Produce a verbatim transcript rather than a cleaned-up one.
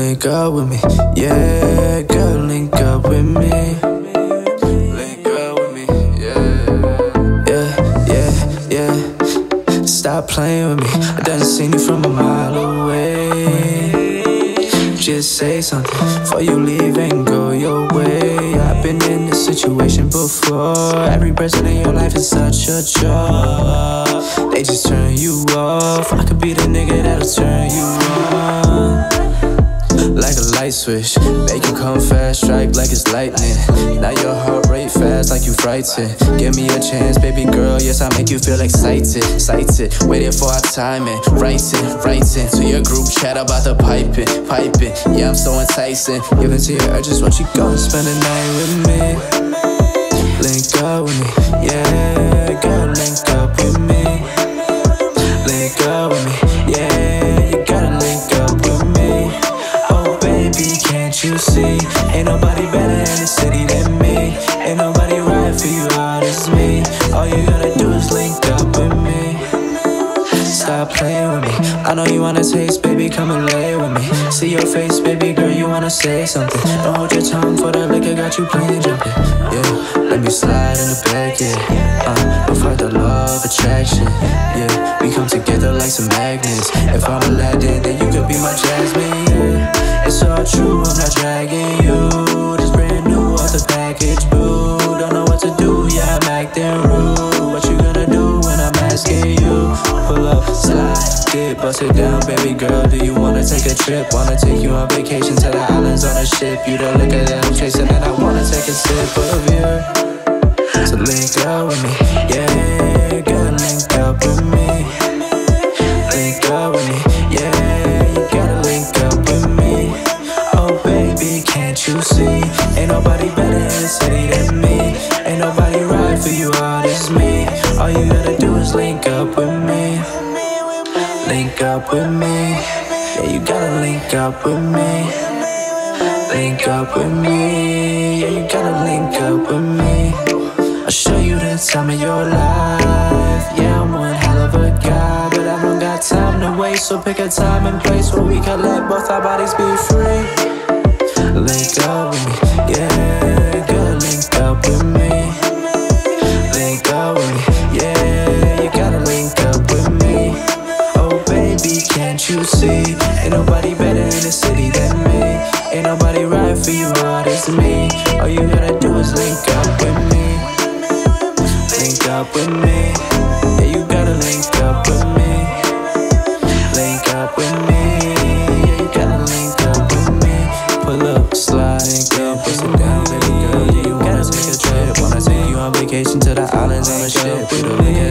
link up with me, yeah, girl, link up with me. Link up with me, yeah, yeah, yeah, yeah. Stop playing with me, I done seen you from a mile away. Just say something before you leave and go your way. I've been in this situation before. Every person in your life is such a chore. They just turn you off. I could be the nigga that'll turn you on. Like a light switch, make you come fast, strike like it's lightning. Now your heart rate fast like you frightened. Give me a chance, baby girl, yes, I make you feel excited, excited. Waiting for our timing, writing, writing to your group chat about the piping, piping. Yeah, I'm so enticing. Give in to your urges, won't you go and spend the night with me? Link up with me, yeah, girl, link up with me. Link up with me, yeah, you gotta link up with me. Can't you see? Ain't nobody better in the city than me. Ain't nobody right for you hard as me. All you gotta do is link up with me. Stop playing with me. I know you wanna taste, baby, come and lay with me. See your face, baby girl, you wanna say something. Don't hold your tongue for the liquor, got you playing jumping. Yeah, let me slide in the back, yeah. Uh, no further love, attraction. Yeah, we come together like some magnets. If I'm Aladdin, then you could be my Jasmine, yeah. It's all true, I'm not dragging you. This brand new off the package, boo. Don't know what to do, yeah, I'm acting rude. What you gonna do when I'm asking you? Pull up, slide, dip, bust it down, baby girl. Do you wanna take a trip? Wanna take you on vacation to the islands on a ship? You the liquor that I'm chasing and I wanna take a sip of you. So link up with me, yeah, girl, link up with me. Link up with me, yeah, you gotta link up with me. Oh baby, can't you see? Ain't nobody better in the city than me. Ain't nobody right for you hard as me. All you gotta do is link up with me. Link up with me. Yeah, you gotta link up with me. Link up with me. Yeah, you gotta link up with me. I'll show you the time of your life. Yeah, I'm one hell of a guy, but I don't got time to waste. So pick a time and place where we can let both our bodies be free. Link up with me, yeah, girl, link up with me. Link up with me, yeah, you gotta link up with me. Oh baby, can't you see? Ain't nobody better in the city than me. Ain't nobody right for you hard as me. All you gotta do is link up with me. Link up with me, yeah, you gotta link up with me. Link up with me, yeah, you gotta link up with me. Pull up, slide, link up, bust it down, baby girl. Yeah, you wanna take a trip? Wanna take you on vacation to the islands on a ship? We don't